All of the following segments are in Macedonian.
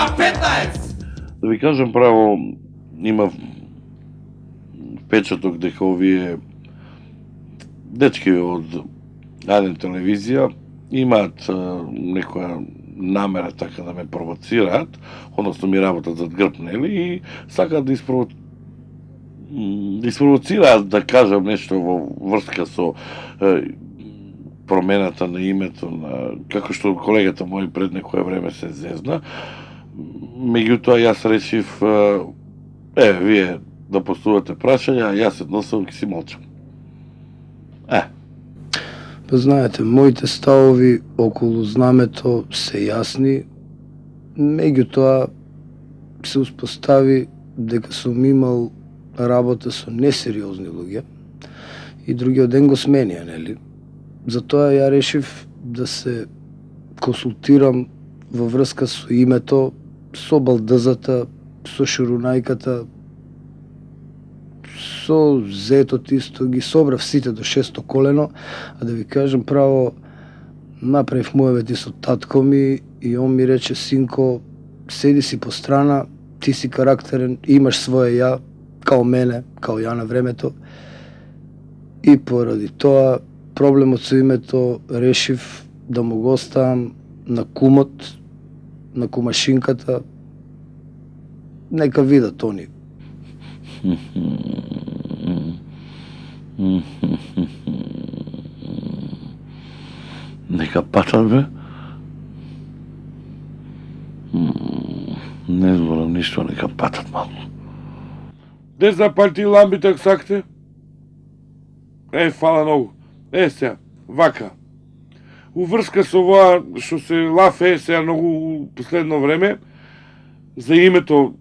K15! Да ви кажам право, има впечаток дека овие дечки од Аден телевизија имаат некоја намера така да ме провоцираат, односно ми работат зад грб, нели, и сакаат да испровоцираат да кажам нешто во врска со промената на името на, како што колегата мој пред некое време се зезна. Меѓутоа јас решив вие да постувате прашања, а јас едноставно ќе си молчам. Па знаете, моите ставови околу знамето се јасни, меѓутоа се успостави дека сум имал работа со несериозни луѓе и другиот ден го сменија, нели? Затоа ја решив да се консултирам во врска со името, со балдзата, со шурунајката, со зетот исто, ги собрав сите до 6-то колено, а да ви кажам право, направив муевети со татко ми и он ми рече: синко, седи си по страна, ти си карактерен, имаш своје ја, као мене, као ја на времето. И поради тоа, проблемот со името решив да му го оставам на кумот, на кумашинката, нека видат они. Нека патат, бе? Не зборам ништо, нека патат малку. Де запалти ламбите ако сакате? Фала многу. Сега, вака. Уврска со ова што се лафе сега многу последно време, за името,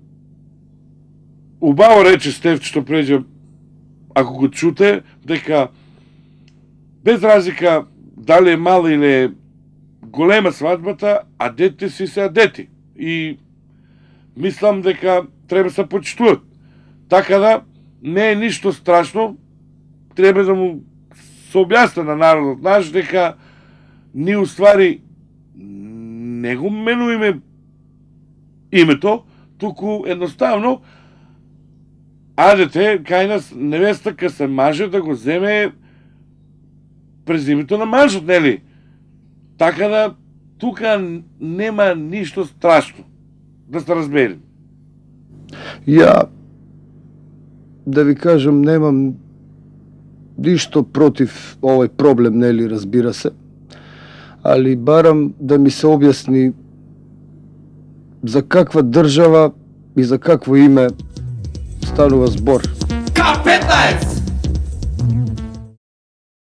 убаво рече Стефчето преđe, ако го чуте, дека без разлика дали е мала или е голема свадбата, а дете си се дети. И мислам дека треба се почитуват. Така да, не е ништо страшно, треба да му се објасне на народот наш дека ние уствари не го менуваме името, туку едноставно адете кај нас невеста ка се маже да го земе през името на мажот, нели? Така да тука нема ништо страшно, да се разберем. Ја, да ви кажам, немам ништо против овој проблем, нели, разбира се, али барам да ми се објасни за каква држава и за какво име станува збор. K15!